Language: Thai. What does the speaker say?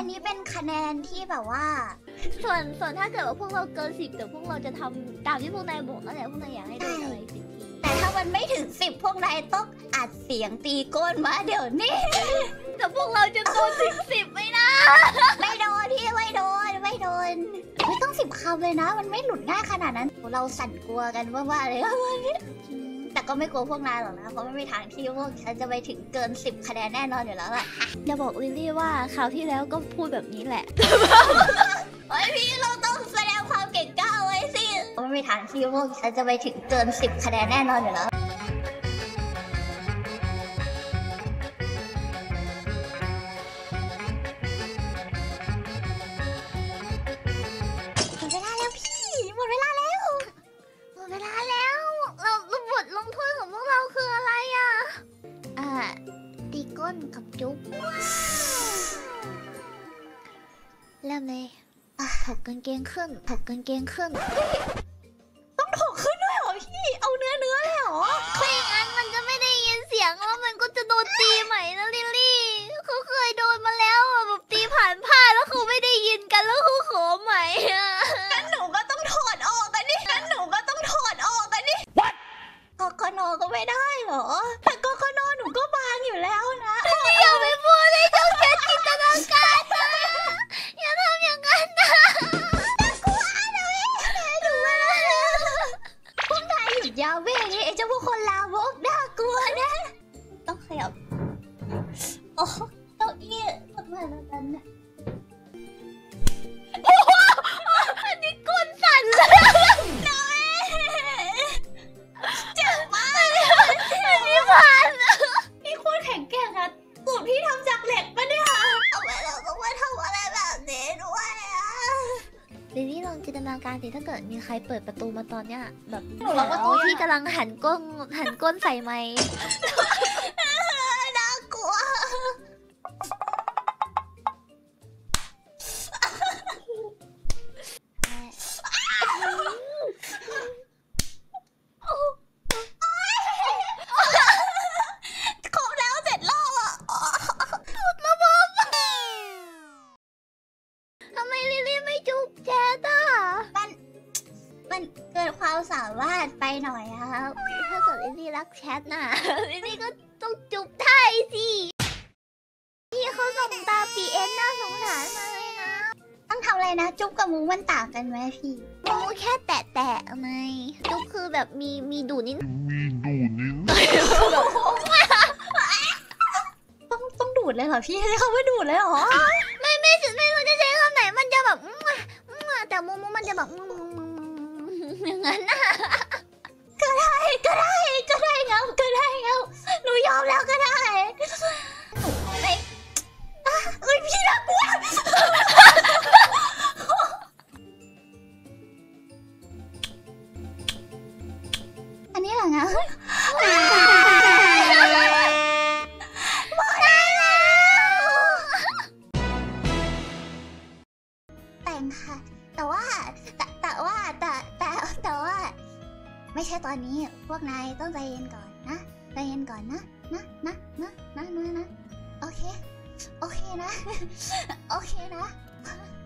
นนี้เป็นคะแนนที่แบบว่าส่วนถ้าเกิดว่าพวกเราเกิน10เดี๋ยวพวกเราจะทำตามที่พวกนายบอกนั่นแหละพวกนายอยากให้โดนอะไร10 ทีแต่ถ้ามันไม่ถึง10พวกนายต้องอัดเสียงตีก้นมาเดี๋ยวนี้แต่พวกเราจะโดนถึง10ไหมนะไม่โดนพี่ไม่โดนไม่ต้อง10 คำเลยนะ มันไม่หลุดง่ายขนาดนั้นเราสั่นกลัวกันว่าเลยแต่ก็ไม่กลัวพวกนายหรอกนะเพราะไม่มีทางที่พวกฉันจะไปถึงเกิน10 คะแนนแน่นอนอยู่แล้วอะอย่าบอกลิลลี่ว่าคราวที่แล้วก็พูดแบบนี้แหละเฮ้ยพี่เราต้องแสดงความเก่งกล้าไว้สิไม่มีทางที่พวกฉันจะไปถึงเกิน10 คะแนนแน่นอนอยู่แล้วหมดเวลาแล้วเราบทลงโทษของพวกเราคืออะไรอ่ะตีก้นกับจุ๊บเริ่มเลยถกกางเกงขึ้นต้องถกขึ้นด้วยเหรอพี่เอาเนื้อเลยเหรอไม่งั้นมันจะไม่ได้ยินเสียงแล้วมันก็จะโดนตีใหม่นะลิลลี่เขาเคยโดนมาแล้วแบบตีผ่านผ้าแล้วเขาไม่ได้ยินกันแล้วเขาขอใหม่อ่ะงั้นหนูก็ต้องถอดออกกันนี่What กกนก็ไม่ได้เหรอแต่กกนหนูก็บางอยู่แล้วนะอย่าไปพูดให้เจ้าแค่จินตนาการนะอย่าทำอย่างนั้นนะน่ากลัวนะหนูไม่ได้พวกนายหยุดยาวเว้ยนี่ไอ้เจ้าพวกคนลามกน่ากลัวนะต้องขยับโอ้เก้าอี้ทำไมแล้วกันเนี่ยอันนี้ก้นสั่นเลยเจ็บมากอันนี้ผ่านพี่โคตรแข็งแกร่งอะตูดพี่ทำจากเหล็กปะเนี่ยเอาไว้เราต้องมาทำอะไรแบบนี้ด้วยอะลิลลี่ลองจินตนาการสิถ้าเกิดมีใครเปิดประตูมาตอนเนี้ยแบบพี่กำลังหันก้นใส่ไมค์น่ากลัวมันเกินความสามารถไปหน่อยครับถ้าเกิดลิลลี่รักแชทน่ะลิลลี่ก็ต้องจุบไทยสิพี่เขาส่งตาปีเอ็นน่าสงสารมาเลยนะต้องทำอะไรนะจุ๊บกับมูมันต่างกันไหมพี่มูแค่แตะไงจุ๊บคือแบบมีดูดนิดต้องดูดเลยเหรอพี่เขาไม่ดูดเลยเหรอไม่รู้จะใช้คำไหนมันจะแบบแต่มูมันจะแบบอย่างนั้นน่ะก็ได้ครับหนูยอมแล้วก็ได้ไม่พี่น่ากลัวอันนี้เหรอนะแต่งค่ะแต่ว่าไม่ใช่ตอนนี้พวกนายต้องใจเย็นก่อนนะโอเคนะ